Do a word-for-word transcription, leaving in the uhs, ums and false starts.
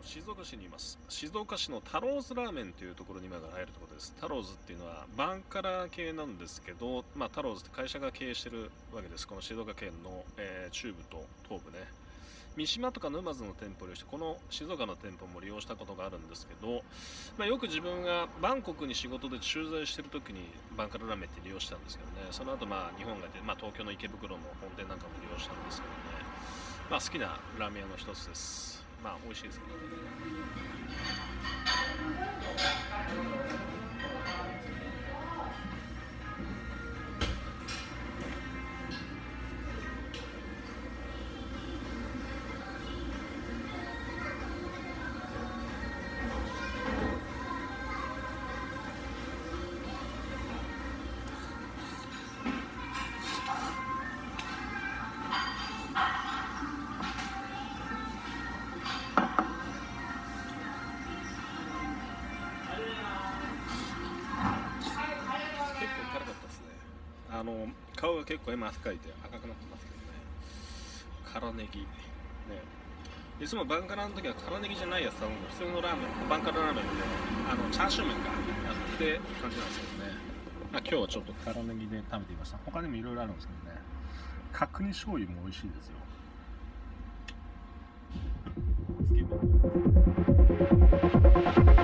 静岡市にいます。静岡市のタローズラーメンというところに今から入るところです。タローズっていうのはバンカラ系なんですけど、まあ、タローズって会社が経営してるわけです。この静岡県の、えー中部と東部ね。三島とか沼津の店舗を利用して、この静岡の店舗も利用したことがあるんですけど、まあ、よく自分がバンコクに仕事で駐在してる時にバンカララーメンって利用したんですけどね、その後まあ日本が出て、まあ、東京の池袋の本店なんかも利用したんですけどね、まあ、好きなラーメン屋の一つです。まあ美味しいですけどね。結構辛かったですね。あの顔が結構今汗かいて赤くなってますけどね。辛ネギね、いつもバンカラの時は辛ネギじゃないやつ頼むの、普通のラーメン、バンカララーメンであのチャーシュー麺がやって感じなんですけどね。まあ、今日はちょっと辛ネギで食べてみました。他にもいろいろあるんですけどね、角煮醤油も美味しいですよ。つけ麺